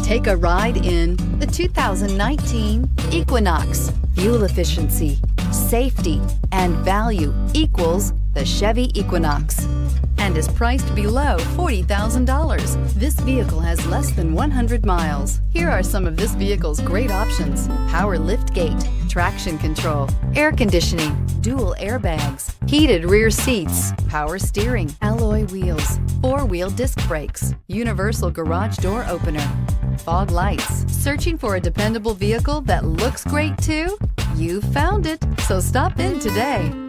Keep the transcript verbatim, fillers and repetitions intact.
Take a ride in the two thousand nineteen Equinox. Fuel efficiency, safety, and value equals the Chevy Equinox and is priced below forty thousand dollars. This vehicle has less than one hundred miles. Here are some of this vehicle's great options: power lift gate, traction control, air conditioning, dual airbags, heated rear seats, power steering, alloy wheels, four-wheel disc brakes, universal garage door opener, fog lights. Searching for a dependable vehicle that looks great too? You found it, so stop in today.